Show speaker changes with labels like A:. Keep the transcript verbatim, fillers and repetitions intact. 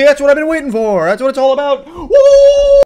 A: That's what I've been waiting for. That's what it's all about. Woo!